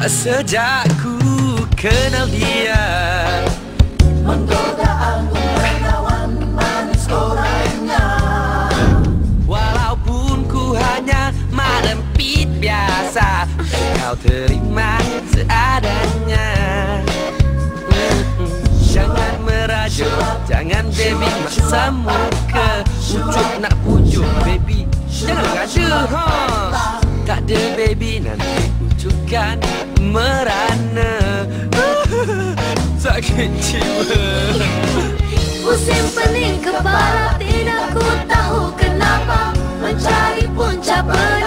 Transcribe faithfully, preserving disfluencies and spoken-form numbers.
Sejak ku kenal dia, menggoda anggun menawan manis gorengnya. Walaupun ku hanya merempit biasa, kau terima seadanya. Jangan merajuk, jangan baby maksa muka. Ujuk nak pujuk baby, jangan ngadu ha. Tak ada baby nanti ujukan merana. Sakit jiwa, Pusing pening kepala, tidak ku tahu kenapa. Mencari punca